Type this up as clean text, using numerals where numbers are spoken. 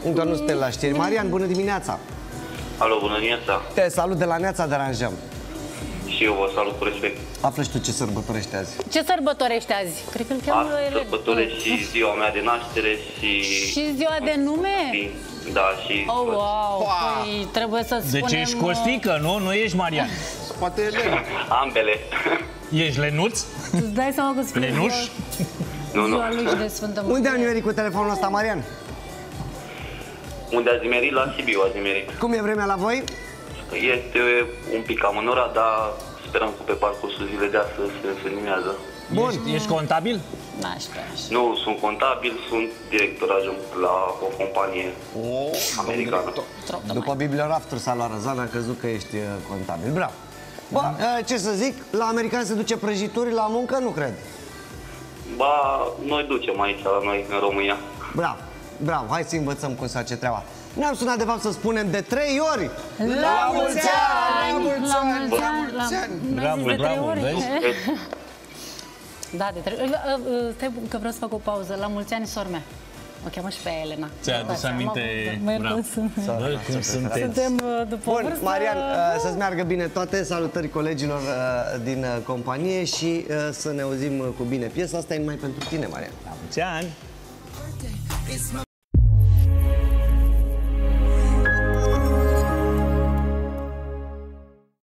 Încă nu suntem la știri. Marian, bună dimineața! Alo, bună dimineața! Te salut de la Neața, deranjăm. Și eu vă salut cu respect. Află și tu ce sărbătorești azi. Ce sărbătorești azi? Cred că îl cheamă Azi sărbătoresc și ziua mea de naștere Și ziua de nume? Da, și... Oh, wow! Păi, trebuie să spunem... Deci ești Costică, nu? Nu ești Marian. Poate Elena. Ambele. Ești Lenuț? Îți dai seama că spune Lenuș? ziua lui și de Sfântă Mărie. Unde ai nimerit cu telefonul ăsta, Marian? Unde ați nimerit? La Sibiu ați nimerit. Cum e vremea la voi? Este un pic amânorat, dar sperăm că pe parcursul zilei de astăzi se nimează. Bun. Ești contabil? Nu, sunt contabil, sunt director adjunct la o companie americană. După biblioraftul s-a luat Răzvan, a crezut că ești contabil. Bravo. Bă, ce să zic, la american se duce prăjituri, la muncă nu cred. Ba, noi ducem aici la noi, în România. Bravo, bravo, hai să învățăm cum se face treaba. Ne-am sunat de fapt să spunem de 3 ori La mulți ani! La mulți ani! Bravo, bravo, vezi? Da, de 3 ori. Stai că vreau să fac o pauză. La mulți ani, sora mea. O cheamă și pe Elena. Ți-a adus aminte? Bravo. Cum sunteți? Suntem după Bun, vârstă. Marian, să-ți meargă bine toate, salutări colegilor din companie și să ne auzim cu bine. Piesa asta e numai pentru tine, Marian. La mulți ani!